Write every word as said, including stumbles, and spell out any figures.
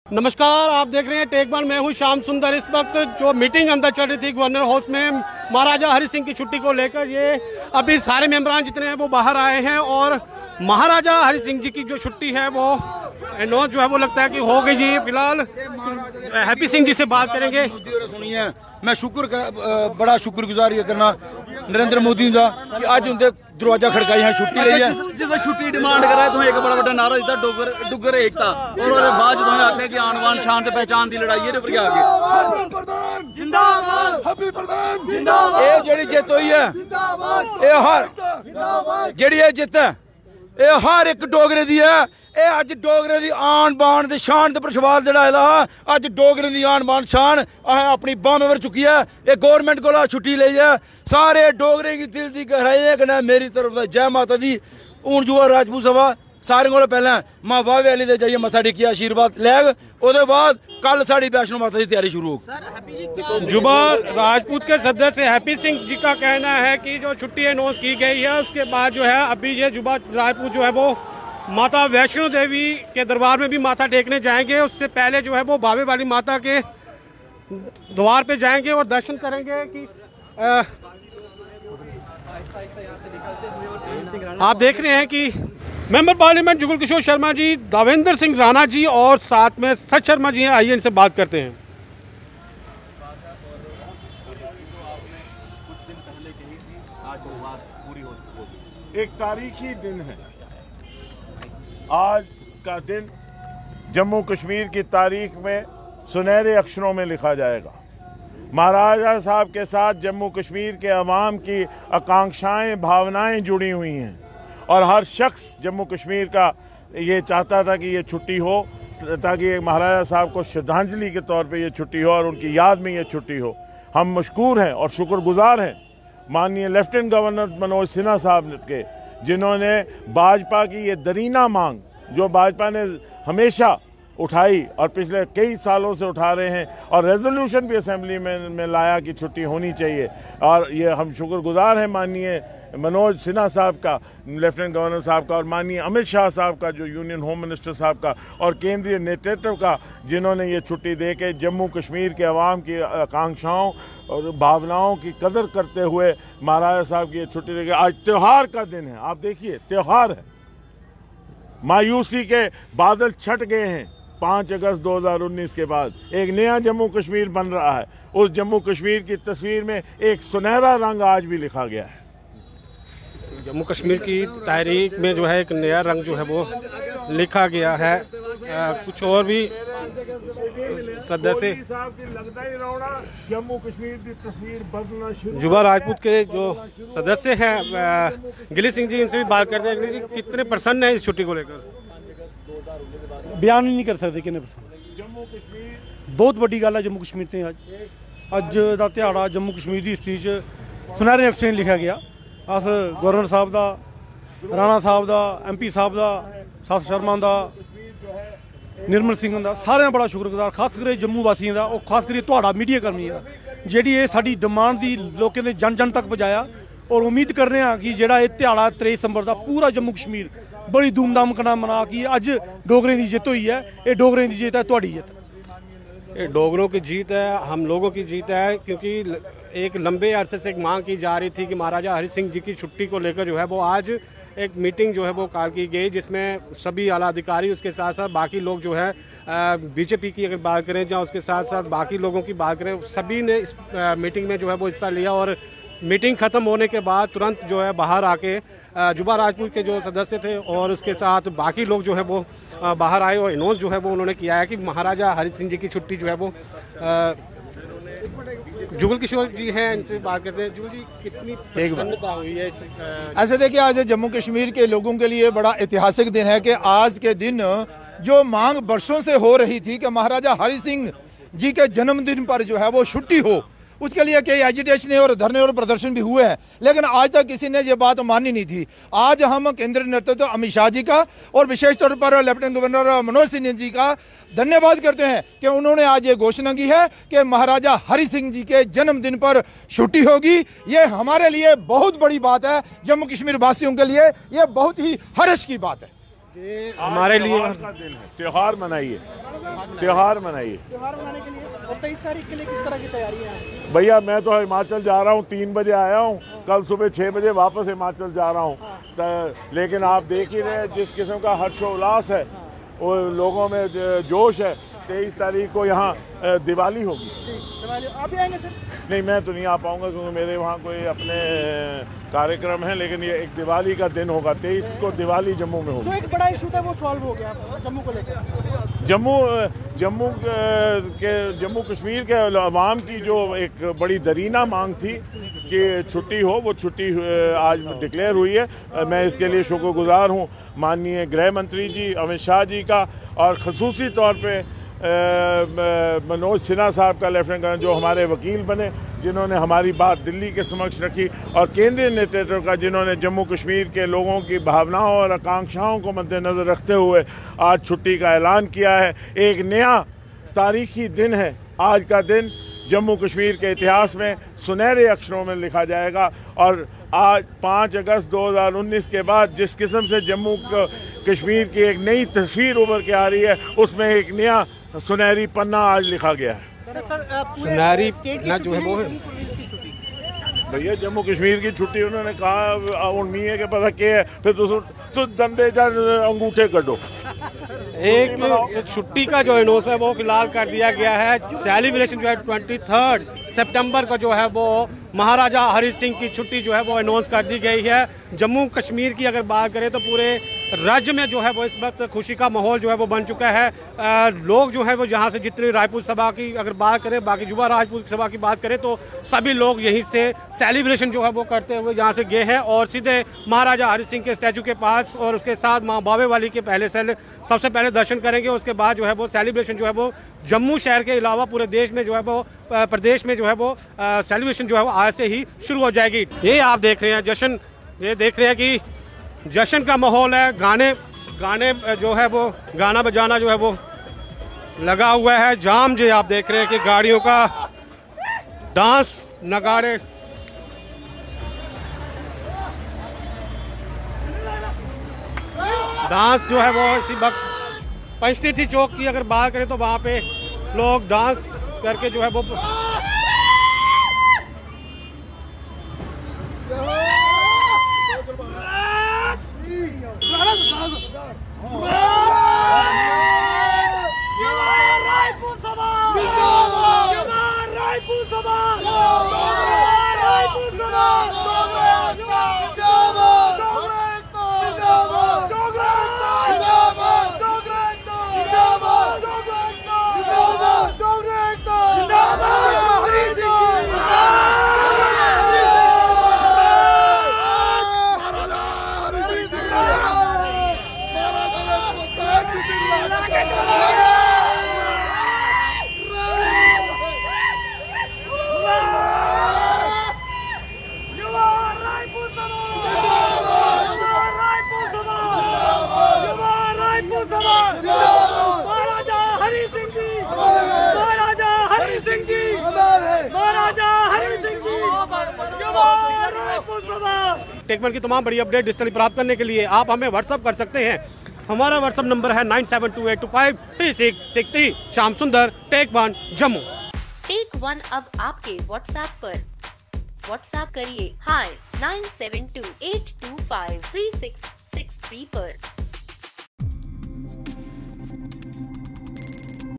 नमस्कार, आप देख रहे हैं टेक वन। मैं हूं श्याम सुंदर। इस वक्त जो मीटिंग अंदर चल रही थी गवर्नर हाउस में महाराजा हरि सिंह की छुट्टी को लेकर, ये अभी सारे मेंबरान जितने हैं वो बाहर आए हैं और महाराजा हरि सिंह जी की जो छुट्टी है वो अनाउंस जो है वो लगता है कि हो गई जी। फिलहाल हैप्पी सिंह जी से बात करेंगे। सुनिए, मैं शुक्र कर, बड़ा शुक्रगुजार ये करना नरेंद्र मोदी का कि अज उनके दरवाजा खड़काई है, छुट्टी ली है। जिस छुट्टी डिमांड करा है तो एक बड़ा बड़ा नारा दिता डुगर डुगर एकता और उसके बाद जो है आखिया कि आन बान शान ते पहचान की लड़ाई है पर आगे ये जेड़ी जित हुई है, ये हर जेड़ी ये जित है ये हर एक डोगरे दी है। ये अज डोगरे दी आन बान ते शान ते प्रशवाद जड़ा अज डोगरे दी आन बान शान अपनी बांह पर चुकी है। ये गौरमेंट को छुट्टी ली है। सारे डोगरे की दिल की गहराई कन्नै मेरी तरफ जय माता दी। हूँ जुआ राजपूत सभा सारे को पहले मां बावे आली दे जाइए मत्था टेकिया आशीर्वाद लैग, उसके बाद कल साड़ी वैष्णो माता की तैयारी शुरू होगी। जुबा राजपूत के सदस्य हैप्पी सिंह जी का कहना है कि जो छुट्टी अनाउंस की गई है उसके बाद जो है अभी ये जुबा राजपूत जो है वो माता वैष्णो देवी के दरबार में भी माथा टेकने जाएंगे। उससे पहले जो है वो बावे वाली माता के द्वार पे जाएंगे और दर्शन करेंगे कि आ, आप देख रहे हैं कि मेंबर पार्लियामेंट जुगल किशोर शर्मा जी, दावेंद्र सिंह राणा जी और साथ में सच शर्मा जी हैं। आइए इनसे बात करते हैं। एक तारीखी दिन है आज का दिन। जम्मू कश्मीर की तारीख में सुनहरे अक्षरों में लिखा जाएगा। महाराजा साहब के साथ जम्मू कश्मीर के अवाम की आकांक्षाएं भावनाएं जुड़ी हुई हैं और हर शख्स जम्मू कश्मीर का ये चाहता था कि ये छुट्टी हो ताकि महाराजा साहब को श्रद्धांजलि के तौर पे ये छुट्टी हो और उनकी याद में ये छुट्टी हो। हम मशकूर हैं और शुक्रगुजार हैं माननीय लेफ्टिनेंट गवर्नर मनोज सिन्हा साहब के, जिन्होंने भाजपा की ये दरीना मांग जो भाजपा ने हमेशा उठाई और पिछले कई सालों से उठा रहे हैं और रेजोल्यूशन भी असेंबली में, में लाया कि छुट्टी होनी चाहिए। और ये हम शुक्रगुजार हैं माननीय मनोज सिन्हा साहब का, लेफ्टिनेंट गवर्नर साहब का और माननीय अमित शाह साहब का जो यूनियन होम मिनिस्टर साहब का और केंद्रीय नेतृत्व का, जिन्होंने ये छुट्टी दे के जम्मू कश्मीर के अवाम की आकांक्षाओं और भावनाओं की कदर करते हुए महाराजा साहब की ये छुट्टी दे के। आज त्यौहार का दिन है, आप देखिए त्यौहार है। मायूसी के बादल छट गए हैं। पाँच अगस्त दो हज़ार उन्नीस के बाद एक नया जम्मू कश्मीर बन रहा है। उस जम्मू कश्मीर की तस्वीर में एक सुनहरा रंग आज भी लिखा गया है। जम्मू कश्मीर की तारीख में जो है एक नया रंग जो है वो लिखा गया है। आ, कुछ और भी सदस्य जम्मू कश्मीर की तस्वीर बदलना शुरू। जुबा राजपूत के जो सदस्य हैं गिली सिंह जी, इनसे भी बात करते हैं। गिली जी, कितने प्रसन्न हैं इस छुट्टी को लेकर? बयान ही नहीं कर सकते किन्ने पसंद। बहुत बड़ी गल है जम्मू कश्मीर ते अज अज दा ध्याड़ा जम्मू कश्मीर की हिस्ट्री च सुनहरे अक्षरें लिखा गया। अस गवर्नर साहब का, राणा साहब का, एम पी साहब का, सत शर्मा का, निर्मल सिंह का, सारे बड़ा शुक्रगुजार, खास कर जम्मू वासियों का और खास कर तुहाड़ा मीडिया कर्मियों का जी ये साडी डिमांड की लोगों ने जन जन तक पहुँचाया। और उम्मीद कर रहे हैं कि जोड़ा ये ध्याड़ा तेईस दिसंबर का पूरा जम्मू कश्मीर बड़ी धूमधाम कना मना कि अज डोगरें की जित हुई है। ये डोगरें की जीत है, तुहाड़ी जित। ये डोगरों की जीत है, हम लोगों की जीत है, क्योंकि एक लंबे अरसे से एक मांग की जा रही थी कि महाराजा हरि सिंह जी की छुट्टी को लेकर जो है वो आज एक मीटिंग जो है वो कॉल की गई, जिसमें सभी आला अधिकारी, उसके साथ साथ बाकी लोग जो है बीजेपी की अगर बात करें या उसके साथ साथ बाकी लोगों की बात करें, सभी ने इस आ, मीटिंग में जो है वो हिस्सा लिया। और मीटिंग ख़त्म होने के बाद तुरंत जो है बाहर आके जुबा राजपूत के जो सदस्य थे और उसके साथ बाकी लोग जो है वो बाहर आए और अनाउंस जो है वो उन्होंने किया है कि महाराजा हरि सिंह जी की छुट्टी जो है वो जुगल किशोर जी हैं, इनसे बात करते हैं। जुगल जी, कितनी प्रसन्नता हुई है इस ऐसे देखिए, आज जम्मू कश्मीर के लोगों के लिए बड़ा ऐतिहासिक दिन है कि आज के दिन जो मांग बरसों से हो रही थी कि महाराजा हरि सिंह जी के जन्मदिन पर जो है वो छुट्टी हो, उसके लिए कई एजिटेशन और धरने और प्रदर्शन भी हुए हैं, लेकिन आज तक किसी ने ये बात मानी नहीं थी। आज हम केंद्रीय नेतृत्व अमित शाह जी का और विशेष तौर पर लेफ्टिनेंट गवर्नर मनोज सिन्हा जी का धन्यवाद करते हैं कि उन्होंने आज ये घोषणा की है कि महाराजा हरि सिंह जी के जन्मदिन पर छुट्टी होगी। ये हमारे लिए बहुत बड़ी बात है, जम्मू कश्मीर वासियों के लिए ये बहुत ही हर्ष की बात है। ये हमारे लिए त्योहार का दिन है, त्योहार मनाइए, त्योहार मनाइए। त्योहार मनाने के लिए और तेईस तारीख के लिए किस तरह की तैयारियां हैं? भैया मैं तो हिमाचल जा रहा हूँ, तीन बजे आया हूँ, कल सुबह छः बजे वापस हिमाचल जा रहा हूँ। तो लेकिन आप देख ही रहे हैं जिस किस्म का हर्षोल्लास है, वो लोगों में जोश है। तेईस तारीख को यहाँ दिवाली होगी। दिवाली आप भी आएंगे सर? नहीं, मैं तो नहीं आ पाऊँगा क्योंकि मेरे वहाँ कोई अपने कार्यक्रम है, लेकिन ये एक दिवाली का दिन होगा। तेईस को दिवाली जम्मू में होगी। जो एक बड़ा इशू था वो सॉल्व हो गया जम्मू को लेकर। जम्मू जम्मू के जम्मू कश्मीर के अवाम की जो एक बड़ी दरीना मांग थी कि छुट्टी हो, वो छुट्टी आज डिक्लेयर हुई है। मैं इसके लिए शुक्रगुजार हूँ माननीय गृह मंत्री जी अमित शाह जी का, और ख़ुसूसी तौर पे मनोज सिन्हा साहब का, लेफ्टिनेंट कर्नल, जो हमारे वकील बने, जिन्होंने हमारी बात दिल्ली के समक्ष रखी, और केंद्रीय नेतृत्व का, जिन्होंने जम्मू कश्मीर के लोगों की भावनाओं और आकांक्षाओं को मद्देनज़र रखते हुए आज छुट्टी का ऐलान किया है। एक नया तारीखी दिन है आज का दिन, जम्मू कश्मीर के इतिहास में सुनहरे अक्षरों में लिखा जाएगा। और आज पाँच अगस्त दो हज़ार उन्नीस के बाद जिस किस्म से जम्मू कश्मीर की एक नई तस्वीर उभर के आ रही है, उसमें एक नया सुनहरी पन्ना आज लिखा गया है। सुनहरी पन्ना जो है वो है भैया जम्मू कश्मीर की छुट्टी उन्होंने कहा उन्मी है कि पता क्या है, फिर तो तो दंडे जा अंगूठे कटो। एक छुट्टी का जो अनाउंस है वो फिलहाल कर दिया गया है। सेलिब्रेशन जो है ट्वेंटी थर्ड सितंबर को जो है वो महाराजा हरि सिंह की छुट्टी जो है वो अनाउंस कर दी गई है। जम्मू कश्मीर की अगर बात करें तो पूरे राज्य में जो है वो इस वक्त खुशी का माहौल जो है वो बन चुका है। आ, लोग जो है वो जहाँ से जितनी रायपुर सभा की अगर बात करें, बाकी युवा राजपूत सभा की बात करें, तो सभी लोग यहीं से सेलिब्रेशन जो है वो करते हुए यहाँ से गए हैं और सीधे महाराजा हरि सिंह के स्टैचू के पास और उसके साथ माँ बावे वाली के पहले से सबसे पहले दर्शन करेंगे। उसके बाद जो है वो सेलिब्रेशन जो है वो जम्मू शहर के अलावा पूरे देश में जो है वो प्रदेश में जो है वो सेलिब्रेशन जो है वो आज से ही शुरू हो जाएगी। ये आप देख रहे हैं जश्न, ये देख रहे हैं कि जश्न का माहौल है। गाने गाने जो है वो गाना बजाना जो है वो लगा हुआ है। जाम जो आप देख रहे हैं कि गाड़ियों का डांस, नगाड़े, डांस जो है वो इसी वक्त पंचतीर्थी चौक की अगर बात करें तो वहाँ पे लोग डांस करके जो है वो टेकमन की तमाम बड़ी अपडेट डिजिटली प्राप्त करने के लिए आप हमें व्हाट्सअप कर सकते हैं। हमारा व्हाट्सअप नंबर है nine seven two eight two five three six six three. Shyam Sundar, tech one, Jammu. Tech one अब आपके व्हाट्सएप पर। व्हाट्सएप करिए hi nine seven two eight two five three six six three पर।